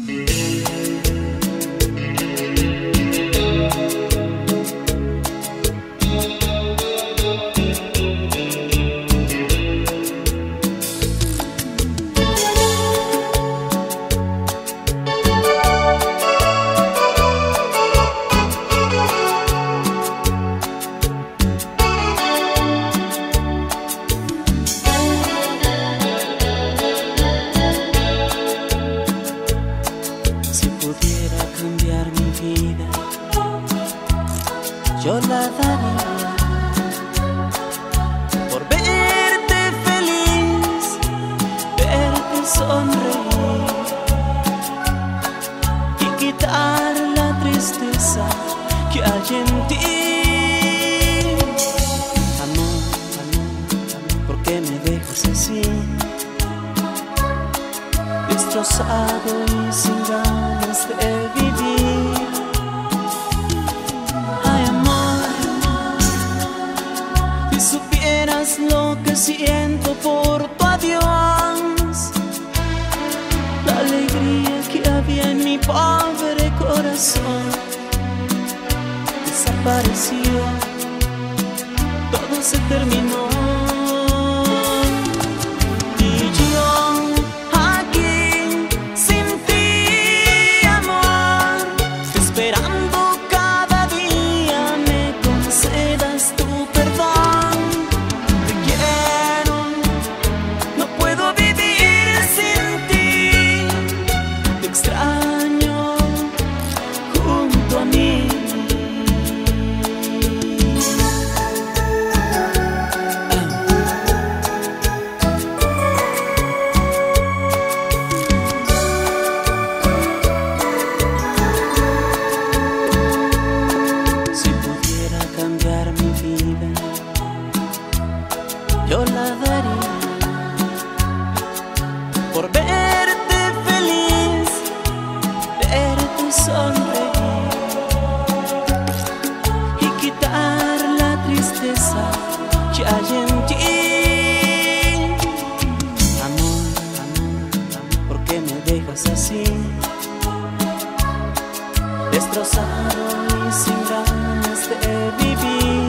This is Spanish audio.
Yo la daría por verte feliz, verte sonreír y quitar la tristeza que hay en ti. Amor, ¿por qué me dejas así? Destrozado y sin ganas de vivir. Si supieras lo que siento por tu adiós, la alegría que había en mi pobre corazón desapareció, todo se terminó. Y yo aquí sin ti, amor, esperando cada día me concedas tu perdón. Extraño junto a mí. Si pudiera cambiar mi vida, yo la daría por verte feliz, verte sonreír y quitar la tristeza que hay en ti. Amor, ¿por qué me dejas así? Destrozado y sin ganas de vivir.